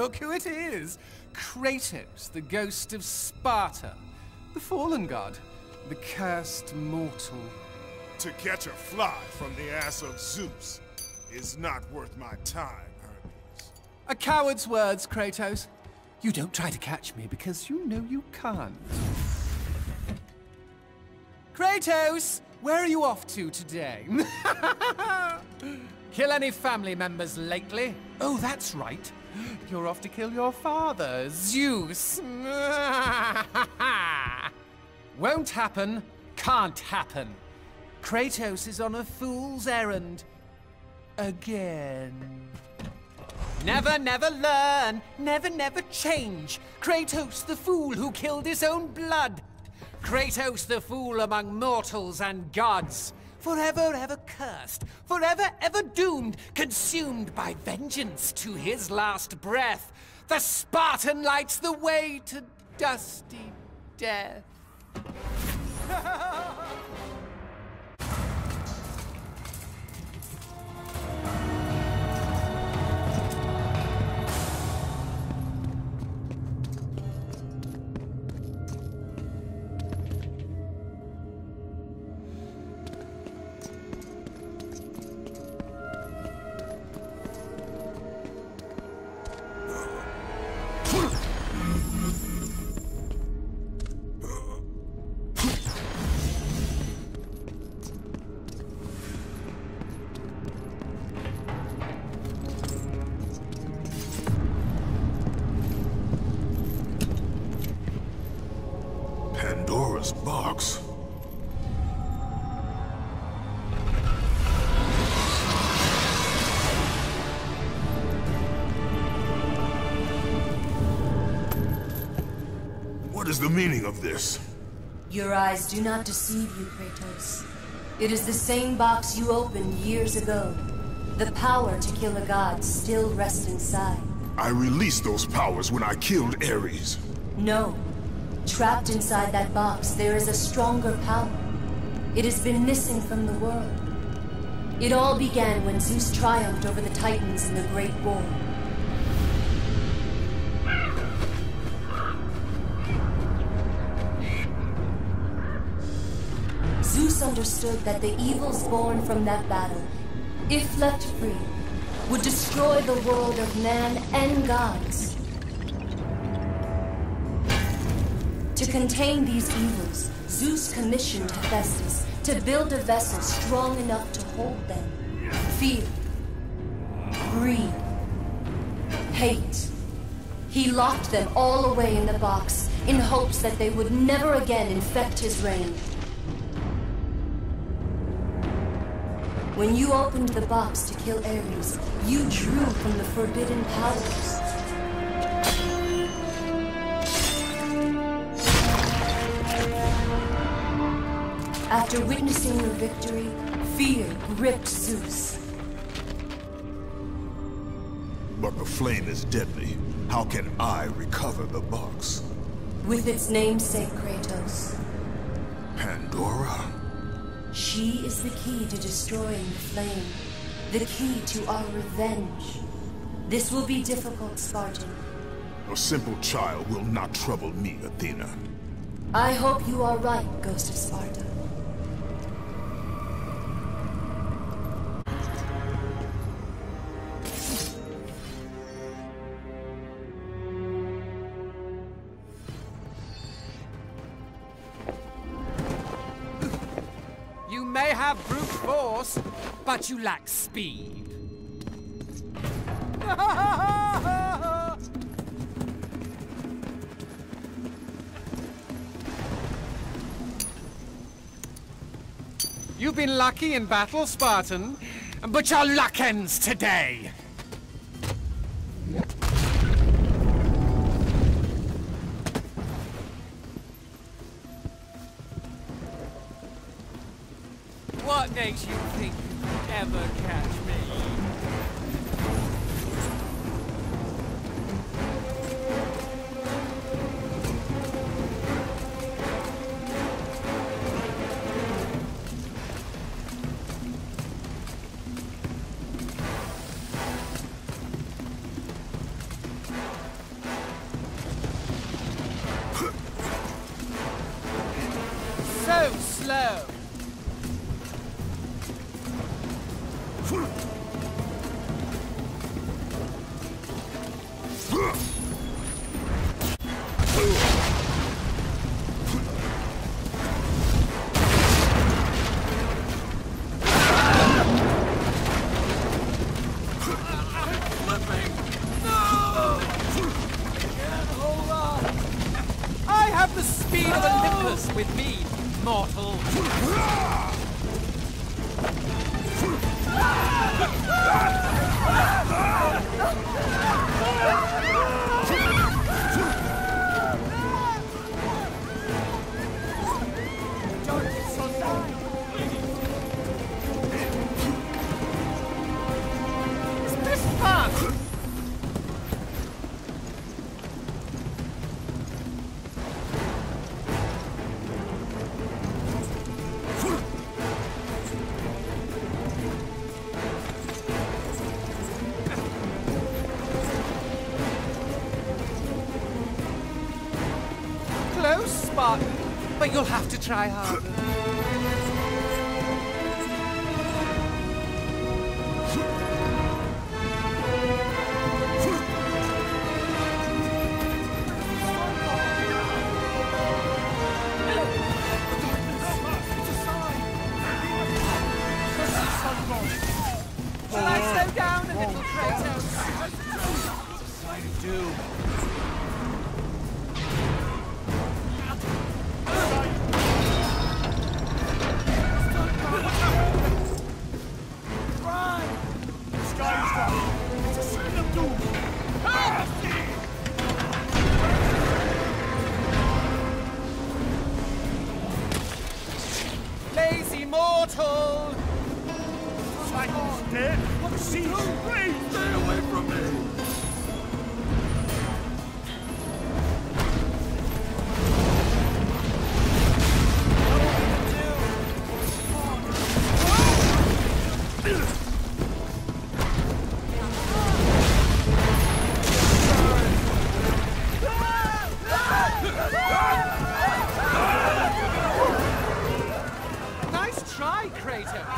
look who it is! Kratos, the ghost of Sparta. The fallen god. The cursed mortal. To catch a fly from the ass of Zeus is not worth my time, Hermes. A coward's words, Kratos. You don't try to catch me because you know you can't. Kratos! Where are you off to today? Kill any family members lately? Oh, that's right. You're off to kill your father, Zeus. Won't happen, can't happen. Kratos is on a fool's errand. Again. Never, never learn. Never, never change. Kratos, the fool who killed his own blood. Kratos, the fool among mortals and gods. Forever, ever cursed. Forever, ever doomed. Consumed by vengeance to his last breath. The Spartan lights the way to dusty death. Pandora's box. What is the meaning of this? Your eyes do not deceive you, Kratos. It is the same box you opened years ago. The power to kill a god still rests inside. I released those powers when I killed Ares. No. Trapped inside that box, there is a stronger power. It has been missing from the world. It all began when Zeus triumphed over the Titans in the Great War. Zeus understood that the evils born from that battle, if left free, would destroy the world of man and gods. To contain these evils, Zeus commissioned Hephaestus to build a vessel strong enough to hold them. Fear, greed, hate. He locked them all away in the box in hopes that they would never again infect his reign. When you opened the box to kill Ares, you drew from the forbidden powers. After witnessing your victory, fear gripped Zeus. But the flame is deadly. How can I recover the box? With its namesake, Kratos. Pandora? She is the key to destroying the flame. The key to our revenge. This will be difficult, Spartan. A simple child will not trouble me, Athena. I hope you are right, Ghost of Sparta. You may have brute force, but you lack speed. You've been lucky in battle, Spartan, but your luck ends today. What makes you think you could ever catch me? speed of Olympus with me, mortal. Is this fun? Close, Spartan, but you'll have to try harder. Shall I slow down a little, Kratos? I do. Lazy mortal! Titan's dead! Cease! Please stay away from me! Nice try, Kratos!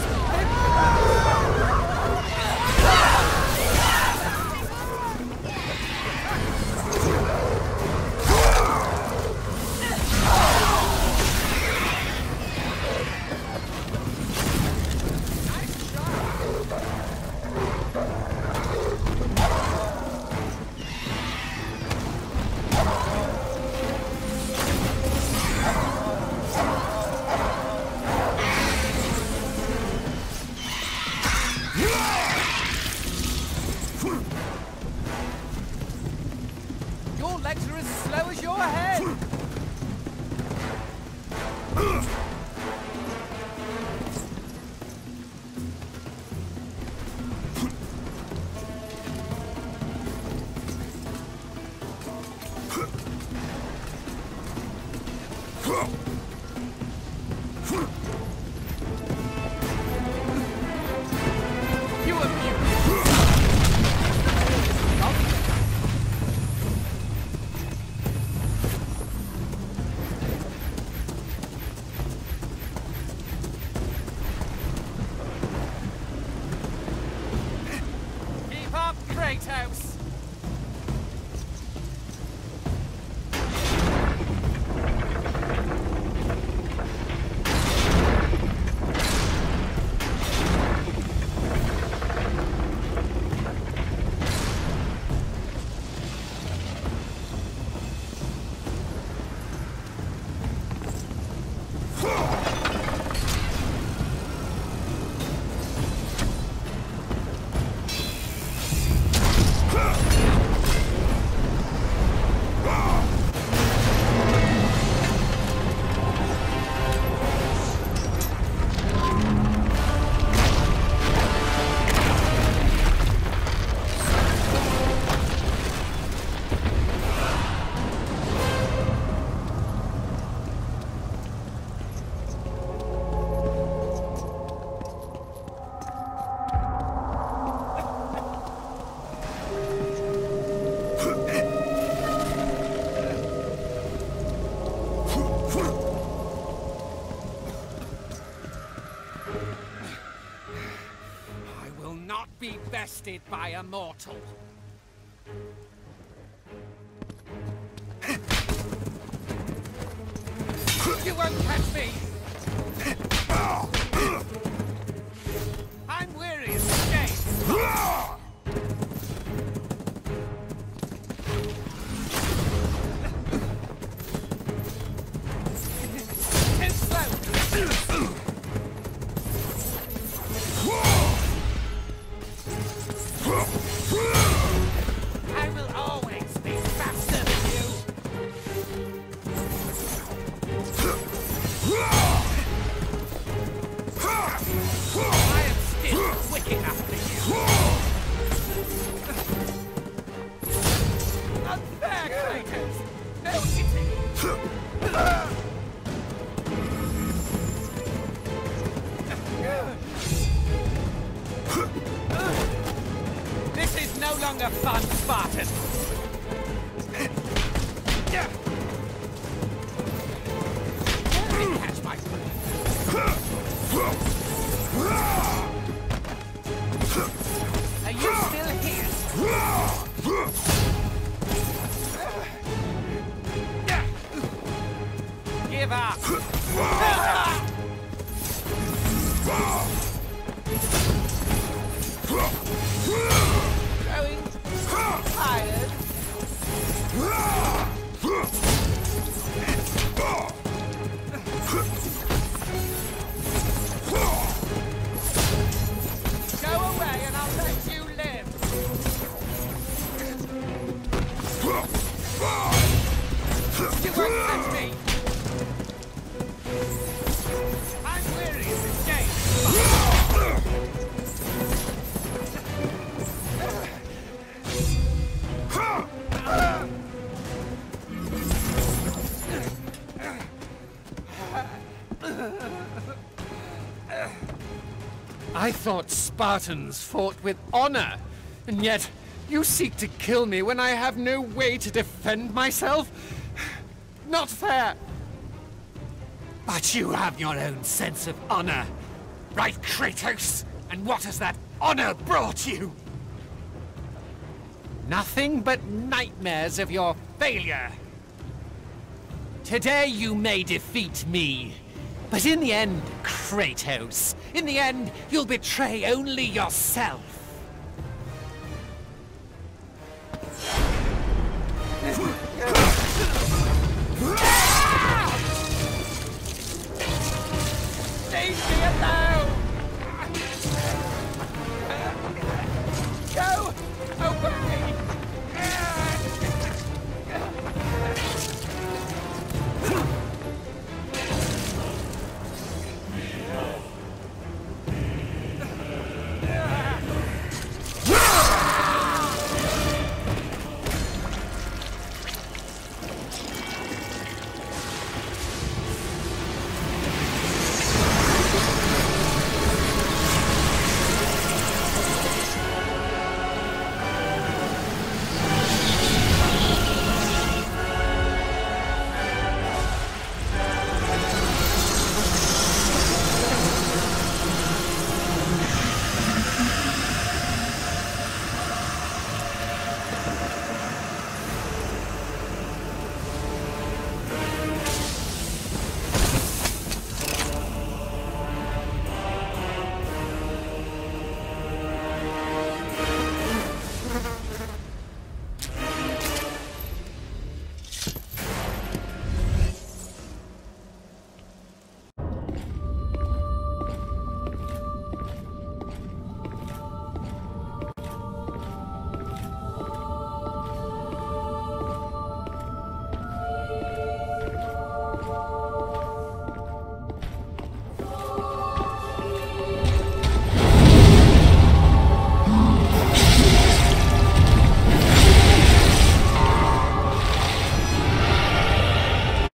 Your legs are as slow as your head! You are beautiful! Keep up, Kratos! Be bested by a mortal. You won't catch me! I'm weary of the game! longer fun, Spartan! Let me catch my Are you still here? Give up! Growing tired? Go away and I'll let you live! You won't touch me! I'm weary of this game! I thought Spartans fought with honor, and yet you seek to kill me when I have no way to defend myself? Not fair! But you have your own sense of honor, right, Kratos? And what has that honor brought you? Nothing but nightmares of your failure. Today you may defeat me, but in the end, Kratos, in the end, you'll betray only yourself. Save me!